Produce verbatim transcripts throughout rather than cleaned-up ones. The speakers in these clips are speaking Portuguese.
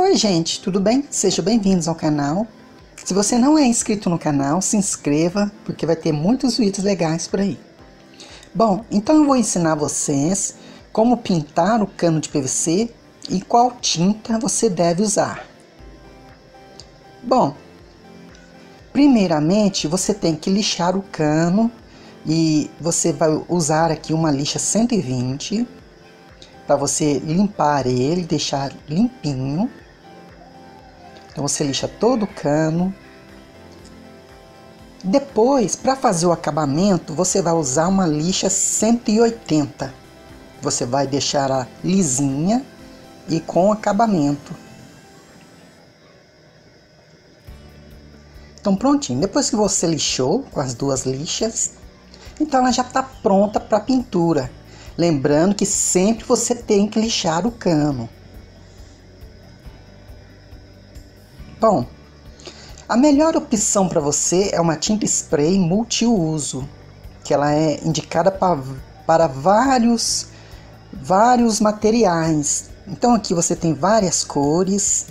Oi gente, tudo bem? Sejam bem-vindos ao canal. Se você não é inscrito no canal, se inscreva, porque vai ter muitos vídeos legais por aí. Bom, então eu vou ensinar vocês como pintar o cano de P V C e qual tinta você deve usar. Bom, primeiramente você tem que lixar o cano e você vai usar aqui uma lixa cento e vinte para você limpar ele, deixar limpinho. Então você lixa todo o cano. Depois, para fazer o acabamento, você vai usar uma lixa cento e oitenta. Você vai deixar ela lisinha e com acabamento. Então prontinho. Depois que você lixou com as duas lixas, então ela já está pronta para pintura. Lembrando que sempre você tem que lixar o cano. Bom, a melhor opção para você é uma tinta spray multiuso, que ela é indicada para, para vários, vários materiais. Então aqui você tem várias cores,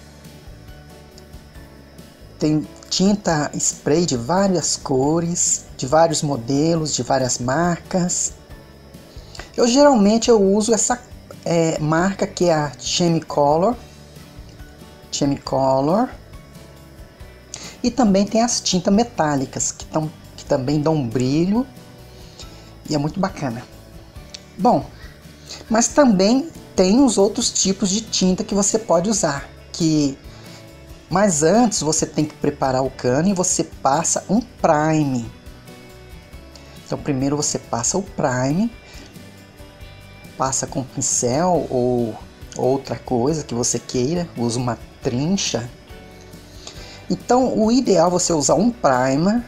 tem tinta spray de várias cores, de vários modelos, de várias marcas. Eu geralmente eu uso essa é, marca que é a Chemicolor. Chemicolor. E também tem as tintas metálicas que, tão, que também dão um brilho e é muito bacana. Bom, mas também tem os outros tipos de tinta que você pode usar. Que, mas antes você tem que preparar o cano e você passa um prime. Então primeiro você passa o prime. Passa com pincel ou outra coisa que você queira, usa uma trincha. Então o ideal é você usar um primer.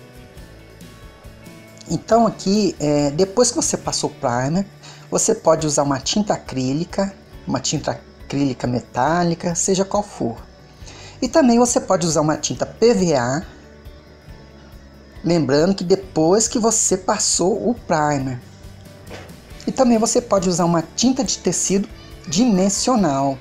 Então aqui, é, depois que você passou o primer, você pode usar uma tinta acrílica, uma tinta acrílica metálica, seja qual for. E também você pode usar uma tinta P V A, lembrando que depois que você passou o primer. E também você pode usar uma tinta de tecido dimensional.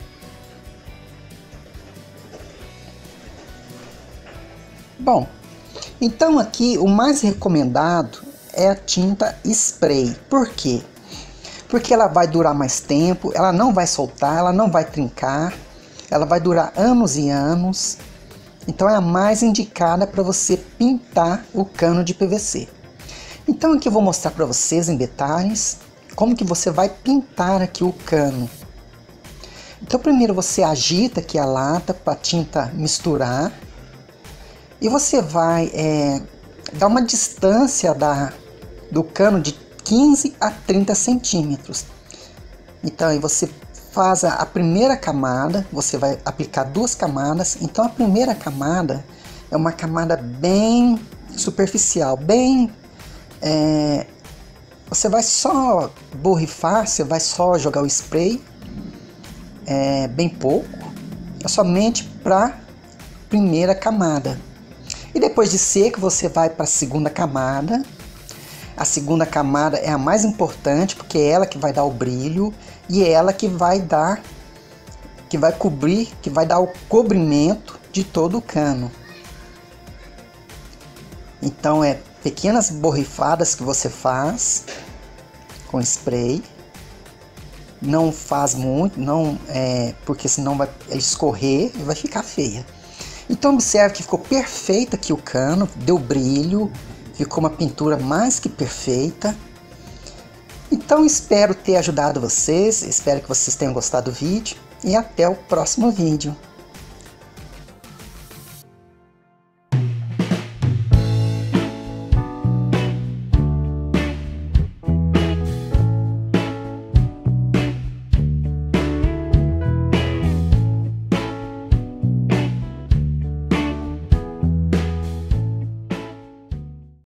Bom, então aqui o mais recomendado é a tinta spray. Por quê? Porque ela vai durar mais tempo, ela não vai soltar, ela não vai trincar, ela vai durar anos e anos. Então é a mais indicada para você pintar o cano de P V C. Então aqui eu vou mostrar para vocês em detalhes como que você vai pintar aqui o cano. Então primeiro você agita aqui a lata para a tinta misturar. E você vai é, dar uma distância da, do cano de quinze a trinta centímetros. Então aí você faz a, a primeira camada, você vai aplicar duas camadas. Então a primeira camada é uma camada bem superficial, bem... É, você vai só borrifar, você vai só jogar o spray, é, bem pouco, é somente para primeira camada. E depois de seco você vai para a segunda camada. A segunda camada é a mais importante porque é ela que vai dar o brilho e é ela que vai dar, que vai cobrir, que vai dar o cobrimento de todo o cano. Então é pequenas borrifadas que você faz com spray. Não faz muito, não é, porque senão vai escorrer e vai ficar feia. Então observe que ficou perfeito aqui o cano, deu brilho, ficou uma pintura mais que perfeita. Então espero ter ajudado vocês, espero que vocês tenham gostado do vídeo e até o próximo vídeo.